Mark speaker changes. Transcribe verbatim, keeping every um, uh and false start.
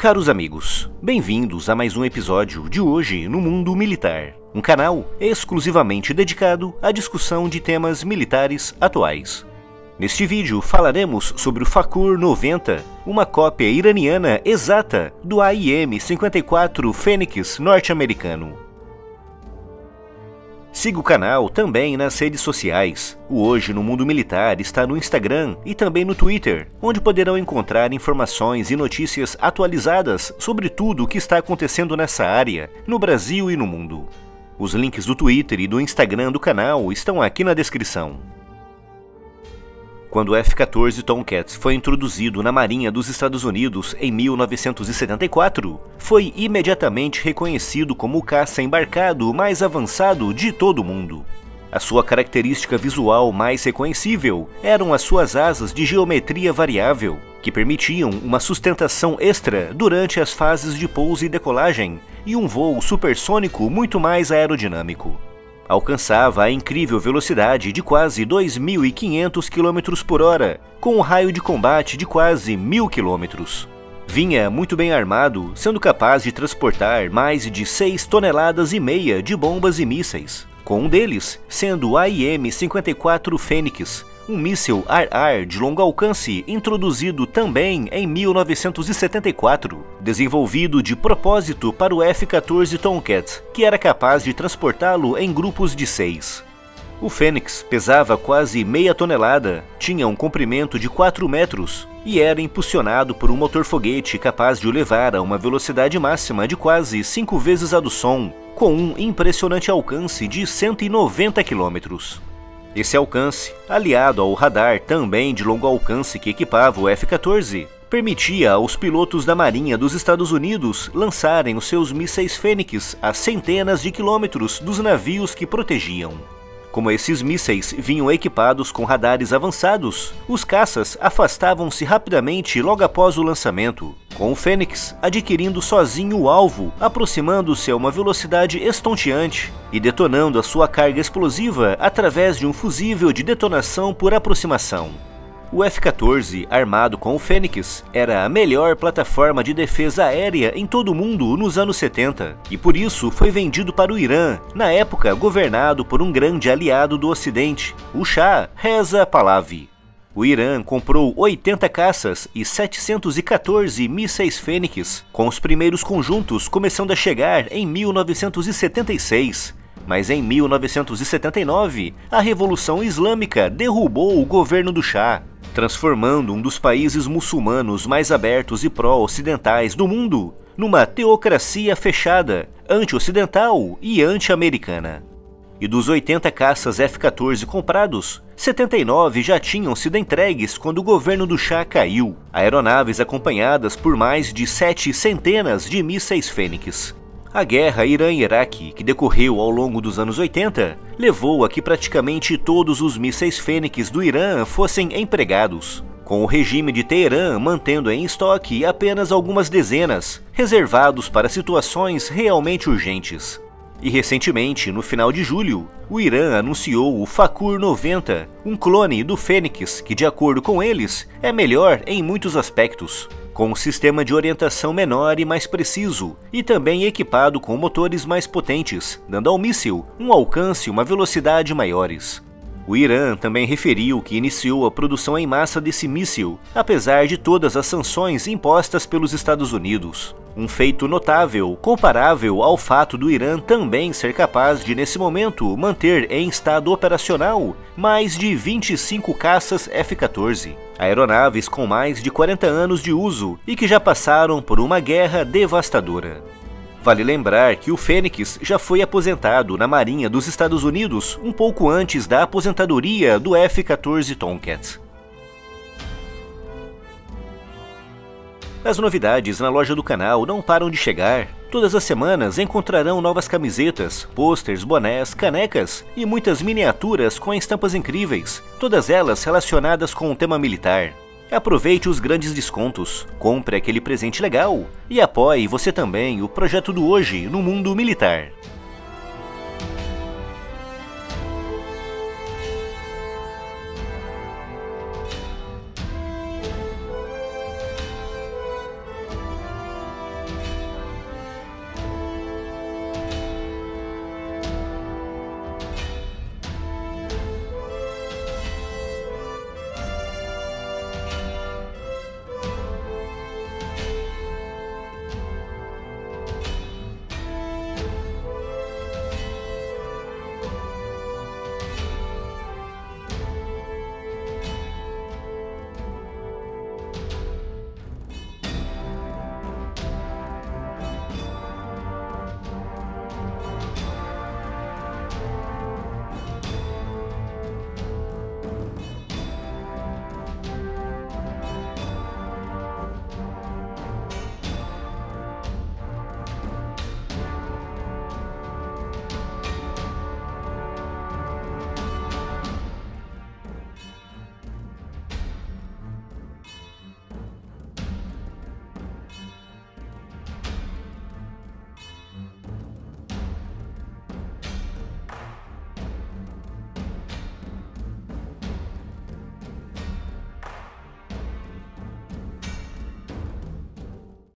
Speaker 1: Caros amigos, bem-vindos a mais um episódio de Hoje no Mundo Militar, um canal exclusivamente dedicado à discussão de temas militares atuais. Neste vídeo falaremos sobre o Fakhur noventa, uma cópia iraniana exata do A I M cinquenta e quatro Fênix norte-americano. Siga o canal também nas redes sociais. O Hoje no Mundo Militar está no Instagram e também no Twitter, onde poderão encontrar informações e notícias atualizadas sobre tudo o que está acontecendo nessa área, no Brasil e no mundo. Os links do Twitter e do Instagram do canal estão aqui na descrição. Quando o F quatorze Tomcat foi introduzido na Marinha dos Estados Unidos em mil novecentos e setenta e quatro, foi imediatamente reconhecido como o caça embarcado mais avançado de todo o mundo. A sua característica visual mais reconhecível eram as suas asas de geometria variável, que permitiam uma sustentação extra durante as fases de pouso e decolagem, e um voo supersônico muito mais aerodinâmico. Alcançava a incrível velocidade de quase dois mil e quinhentos quilômetros por hora, com um raio de combate de quase mil quilômetros. Vinha muito bem armado, sendo capaz de transportar mais de seis toneladas e meia de bombas e mísseis, com um deles sendo o A I M cinquenta e quatro Fênix, um míssil ar-ar de longo alcance introduzido também em mil novecentos e setenta e quatro, desenvolvido de propósito para o F quatorze Tomcat, que era capaz de transportá-lo em grupos de seis. O Fênix pesava quase meia tonelada, tinha um comprimento de quatro metros e era impulsionado por um motor-foguete capaz de o levar a uma velocidade máxima de quase cinco vezes a do som, com um impressionante alcance de cento e noventa quilômetros. Esse alcance, aliado ao radar também de longo alcance que equipava o F quatorze, permitia aos pilotos da Marinha dos Estados Unidos lançarem os seus mísseis Fênix a centenas de quilômetros dos navios que protegiam. Como esses mísseis vinham equipados com radares avançados, os caças afastavam-se rapidamente logo após o lançamento, com o Fênix adquirindo sozinho o alvo, aproximando-se a uma velocidade estonteante e detonando a sua carga explosiva através de um fusível de detonação por aproximação. O F quatorze, armado com o Fênix, era a melhor plataforma de defesa aérea em todo o mundo nos anos setenta, e por isso foi vendido para o Irã, na época governado por um grande aliado do Ocidente, o Shah Reza Pahlavi. O Irã comprou oitenta caças e setecentos e quatorze mísseis Fênix, com os primeiros conjuntos começando a chegar em mil novecentos e setenta e seis. Mas em mil novecentos e setenta e nove, a Revolução Islâmica derrubou o governo do Shah, transformando um dos países muçulmanos mais abertos e pró-ocidentais do mundo numa teocracia fechada, anti-ocidental e anti-americana. E dos oitenta caças F quatorze comprados, setenta e nove já tinham sido entregues quando o governo do Shah caiu, aeronaves acompanhadas por mais de sete centenas de mísseis Fênix. A guerra Irã-Iraque, que decorreu ao longo dos anos oitenta, levou a que praticamente todos os mísseis Fênix do Irã fossem empregados, com o regime de Teherã mantendo em estoque apenas algumas dezenas, reservados para situações realmente urgentes. E recentemente, no final de julho, o Irã anunciou o Fakhur noventa, um clone do Fênix que, de acordo com eles, é melhor em muitos aspectos, com um sistema de orientação menor e mais preciso, e também equipado com motores mais potentes, dando ao míssil um alcance e uma velocidade maiores. O Irã também referiu que iniciou a produção em massa desse míssil, apesar de todas as sanções impostas pelos Estados Unidos. Um feito notável, comparável ao fato do Irã também ser capaz de, nesse momento, manter em estado operacional mais de vinte e cinco caças F quatorze, aeronaves com mais de quarenta anos de uso e que já passaram por uma guerra devastadora. Vale lembrar que o Fênix já foi aposentado na Marinha dos Estados Unidos um pouco antes da aposentadoria do F quatorze Tomcat. As novidades na loja do canal não param de chegar. Todas as semanas encontrarão novas camisetas, pôsteres, bonés, canecas e muitas miniaturas com estampas incríveis, todas elas relacionadas com o tema militar. Aproveite os grandes descontos, compre aquele presente legal e apoie você também o projeto do Hoje no Mundo Militar.